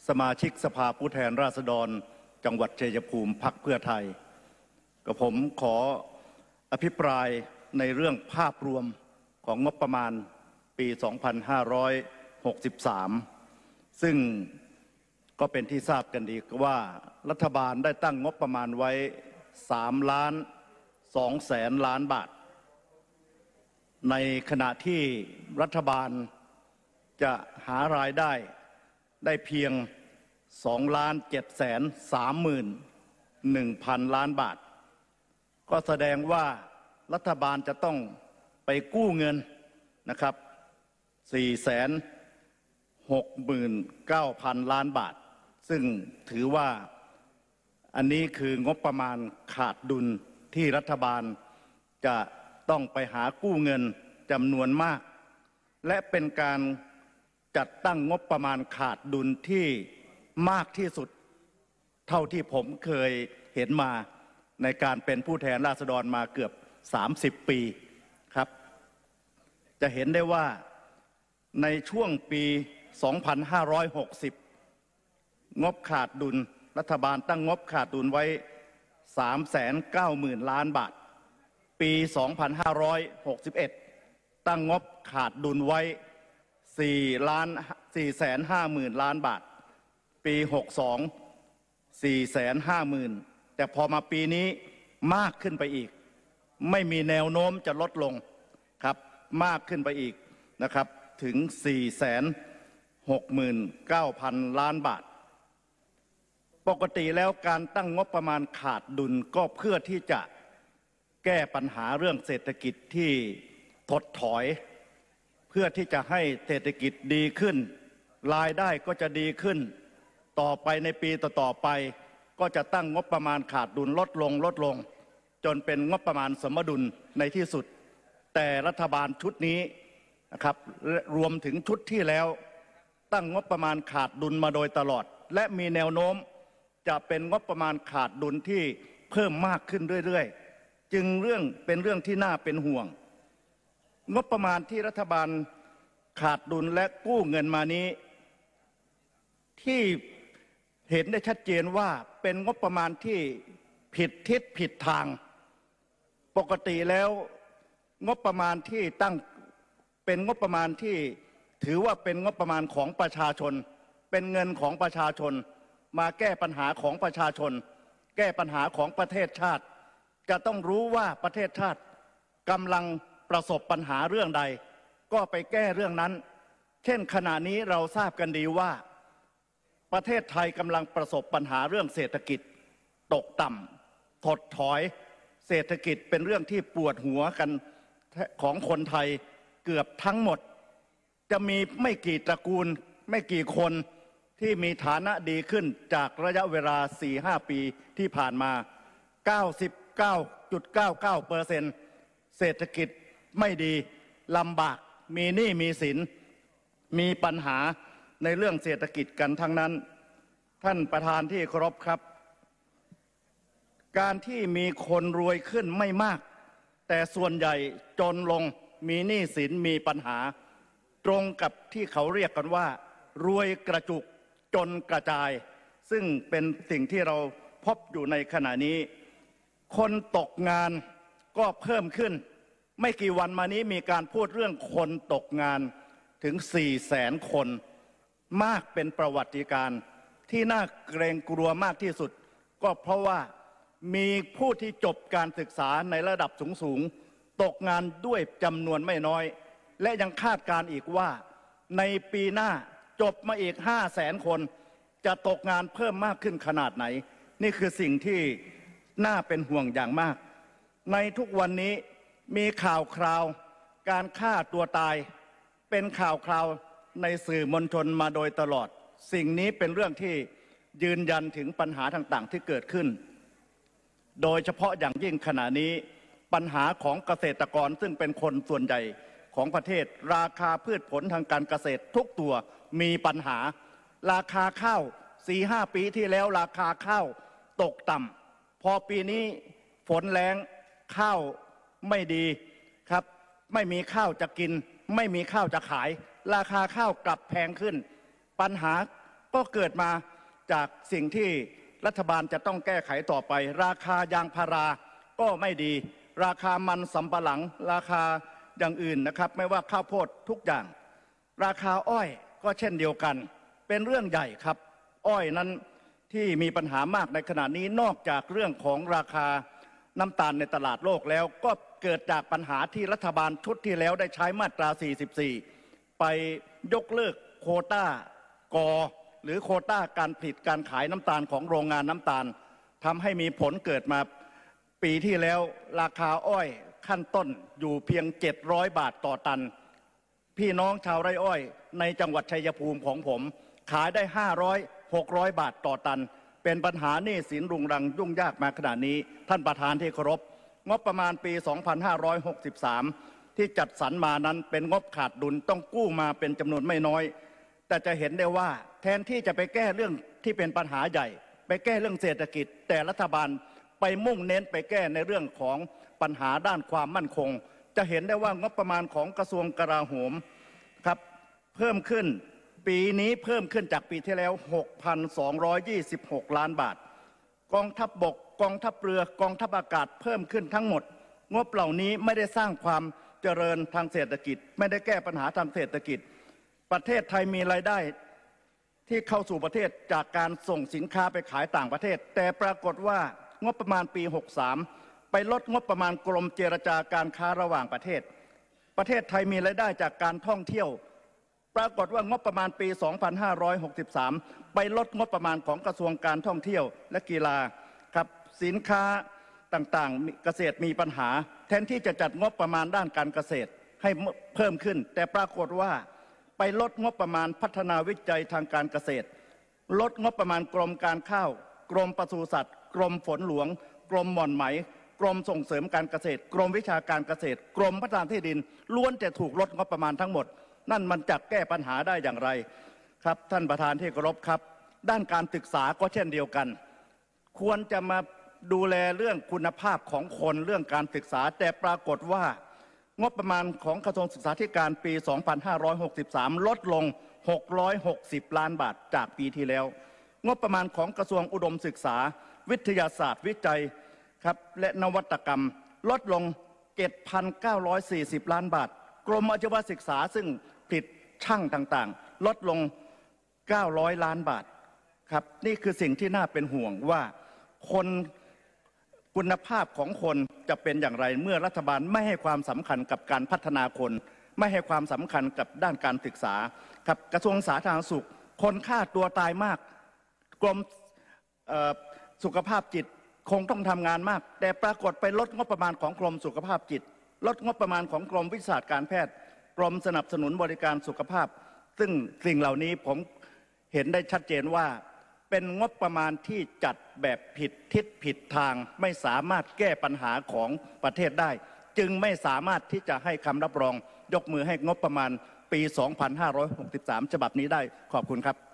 สมาชิกสภาผู้แทนราษฎรจังหวัดชัยภูมิพรรคเพื่อไทยกับผมขออภิปรายในเรื่องภาพรวมของงบประมาณปี 2563 ซึ่งก็เป็นที่ทราบกันดีว่ารัฐบาลได้ตั้งงบประมาณไว้3.2 แสนล้านบาทในขณะที่รัฐบาลจะหารายได้เพียง2,731,000 ล้านบาทก็แสดงว่ารัฐบาลจะต้องไปกู้เงินนะครับ 469,000 ล้านบาทซึ่งถือว่าอันนี้คืองบประมาณขาดดุลที่รัฐบาลจะต้องไปหากู้เงินจำนวนมากและเป็นการจัดตั้งงบประมาณขาดดุลที่มากที่สุดเท่าที่ผมเคยเห็นมาในการเป็นผู้แทนราษฎรมาเกือบ30 ปีครับจะเห็นได้ว่าในช่วงปี 2560 งบขาดดุลรัฐบาลตั้งงบขาดดุลไว้ 390,000 ล้านบาทปี 2561 ตั้งงบขาดดุลไว้450,000 ล้านบาทปี62 450,000แต่พอมาปีนี้มากขึ้นไปอีกไม่มีแนวโน้มจะลดลงครับมากขึ้นไปอีกนะครับถึง 469,000 ล้านบาทปกติแล้วการตั้งงบประมาณขาดดุลก็เพื่อที่จะแก้ปัญหาเรื่องเศรษฐกิจที่ถดถอยเพื่อที่จะให้เศรษฐกิจดีขึ้นรายได้ก็จะดีขึ้นต่อไปในปีต่อไปก็จะตั้งงบประมาณขาดดุลลดลงจนเป็นงบประมาณสมดุลในที่สุดแต่รัฐบาลชุดนี้นะครับรวมถึงชุดที่แล้วตั้งงบประมาณขาดดุลมาโดยตลอดและมีแนวโน้มจะเป็นงบประมาณขาดดุลที่เพิ่มมากขึ้นเรื่อยๆจึงเป็นเรื่องที่น่าเป็นห่วงงบประมาณที่รัฐบาลขาดดุลและกู้เงินมานี้ที่เห็นได้ชัดเจนว่าเป็นงบประมาณที่ผิดทิศผิดทางปกติแล้วงบประมาณที่ตั้งเป็นงบประมาณที่ถือว่าเป็นงบประมาณของประชาชนเป็นเงินของประชาชนมาแก้ปัญหาของประชาชนแก้ปัญหาของประเทศชาติจะต้องรู้ว่าประเทศชาติกำลังประสบปัญหาเรื่องใดก็ไปแก้เรื่องนั้นเช่นขณะนี้เราทราบกันดีว่าประเทศไทยกำลังประสบปัญหาเรื่องเศรษฐกิจตกต่ำถดถอยเศรษฐกิจเป็นเรื่องที่ปวดหัวกันของคนไทยเกือบทั้งหมดจะมีไม่กี่ตระกูลไม่กี่คนที่มีฐานะดีขึ้นจากระยะเวลา 4-5 ปีที่ผ่านมา 99.99% เศรษฐกิจไม่ดีลำบากมีหนี้มีสินมีปัญหาในเรื่องเศรษฐกิจกันทั้งนั้นท่านประธานที่เคารพครับการที่มีคนรวยขึ้นไม่มากแต่ส่วนใหญ่จนลงมีหนี้สินมีปัญหาตรงกับที่เขาเรียกกันว่ารวยกระจุกจนกระจายซึ่งเป็นสิ่งที่เราพบอยู่ในขณะนี้คนตกงานก็เพิ่มขึ้นไม่กี่วันมานี้มีการพูดเรื่องคนตกงานถึง 400,000 คนมากเป็นประวัติการณ์ที่น่าเกรงกลัวมากที่สุดก็เพราะว่ามีผู้ที่จบการศึกษาในระดับสูงตกงานด้วยจำนวนไม่น้อยและยังคาดการณ์อีกว่าในปีหน้าจบมาอีก 500,000 คนจะตกงานเพิ่มมากขึ้นขนาดไหนนี่คือสิ่งที่น่าเป็นห่วงอย่างมากในทุกวันนี้มีข่าวคราวการฆ่าตัวตายเป็นข่าวคราวในสื่อมวลชนมาโดยตลอดสิ่งนี้เป็นเรื่องที่ยืนยันถึงปัญหาต่างๆที่เกิดขึ้นโดยเฉพาะอย่างยิ่งขณะนี้ปัญหาของเกษตรกรซึ่งเป็นคนส่วนใหญ่ของประเทศราคาพืชผลทางการเกษตรทุกตัวมีปัญหาราคาข้าว 4-5 ปีที่แล้วราคาข้าวตกต่ำพอปีนี้ฝนแล้งข้าวไม่ดีครับไม่มีข้าวจะกินไม่มีข้าวจะขายราคาข้าวกลับแพงขึ้นปัญหาก็เกิดมาจากสิ่งที่รัฐบาลจะต้องแก้ไขต่อไปราคายางพาราก็ไม่ดีราคามันสำปะหลังราคาอย่างอื่นนะครับไม่ว่าข้าวโพดทุกอย่างราคาอ้อยก็เช่นเดียวกันเป็นเรื่องใหญ่ครับอ้อยนั้นที่มีปัญหามากในขณะนี้นอกจากเรื่องของราคาน้ำตาลในตลาดโลกแล้วก็เกิดจากปัญหาที่รัฐบาลชุดที่แล้วได้ใช้มาตรา 44 ไปยกเลิกโควต้ากอหรือโควต้าการผลิตการขายน้ำตาลของโรงงานน้ำตาลทำให้มีผลเกิดมาปีที่แล้วราคาอ้อยขั้นต้นอยู่เพียง700 บาทต่อตันพี่น้องชาวไร่อ้อยในจังหวัดชัยภูมิของผมขายได้500-600 บาทต่อตันเป็นปัญหาหนี้สินรุงรังยุ่งยากมาขณะนี้ท่านประธานที่เคารพงบประมาณปี 2563 ที่จัดสรรมานั้นเป็นงบขาดดุลต้องกู้มาเป็นจำนวนไม่น้อยแต่จะเห็นได้ว่าแทนที่จะไปแก้เรื่องที่เป็นปัญหาใหญ่ไปแก้เรื่องเศรษฐกิจแต่รัฐบาลไปมุ่งเน้นไปแก้ในเรื่องของปัญหาด้านความมั่นคงจะเห็นได้ว่างบประมาณของกระทรวงกลาโหมครับเพิ่มขึ้นปีนี้เพิ่มขึ้นจากปีที่แล้ว 6,226 ล้านบาทกองทัพบกกองทัพเรือกองทัพอากาศเพิ่มขึ้นทั้งหมดงบเหล่านี้ไม่ได้สร้างความเจริญทางเศรษฐกิจไม่ได้แก้ปัญหาทางเศรษฐกิจประเทศไทยมีรายได้ที่เข้าสู่ประเทศจากการส่งสินค้าไปขายต่างประเทศแต่ปรากฏว่างบประมาณปี 63 ไปลดงบประมาณกรมเจรจาการค้าระหว่างประเทศประเทศไทยมีรายได้จากการท่องเที่ยวปรากฏว่างบประมาณปี 2563 ไปลดงบประมาณของกระทรวงการท่องเที่ยวและกีฬาครับสินค้าต่างๆเกษตรมีปัญหาแทนที่จะจัดงบประมาณด้านการเกษตรให้เพิ่มขึ้นแต่ปรากฏว่าไปลดงบประมาณพัฒนาวิจัยทางการเกษตรลดงบประมาณกรมการข้าวกรมปศุสัตว์กรมฝนหลวงกรมหม่อนไหมกรมส่งเสริมการเกษตรกรมวิชาการเกษตรกรมพัฒนาที่ดินล้วนแต่ถูกลดงบประมาณทั้งหมดนั่นมันจะแก้ปัญหาได้อย่างไรครับท่านประธานที่เคารพครับด้านการศึกษาก็เช่นเดียวกันควรจะมาดูแลเรื่องคุณภาพของคนเรื่องการศึกษาแต่ปรากฏว่างบประมาณของกระทรวงศึกษาธิการปี 2563 ลดลง 660 ล้านบาทจากปีที่แล้วงบประมาณของกระทรวงอุดมศึกษาวิทยาศาสตร์วิจัยครับและนวัตกรรมลดลง 7,940 ล้านบาทกรมอาชีวศึกษาซึ่งผลิตช่างต่างๆลดลง 900 ล้านบาทครับนี่คือสิ่งที่น่าเป็นห่วงว่าคนคุณภาพของคนจะเป็นอย่างไรเมื่อรัฐบาลไม่ให้ความสำคัญกับการพัฒนาคนไม่ให้ความสำคัญกับด้านการศึกษาครับกระทรวงสาธารณสุขคนฆ่าตัวตายมากกรมสุขภาพจิตคงต้องทำงานมากแต่ปรากฏไปลดงบประมาณของกรมสุขภาพจิตลดงบประมาณของกรมวิชาการแพทย์กรมสนับสนุนบริการสุขภาพซึ่งสิ่งเหล่านี้ผมเห็นได้ชัดเจนว่าเป็นงบประมาณที่จัดแบบผิดทิศผิดทางไม่สามารถแก้ปัญหาของประเทศได้จึงไม่สามารถที่จะให้คำรับรองยกมือให้งบประมาณปี 2563 ฉบับนี้ได้ขอบคุณครับ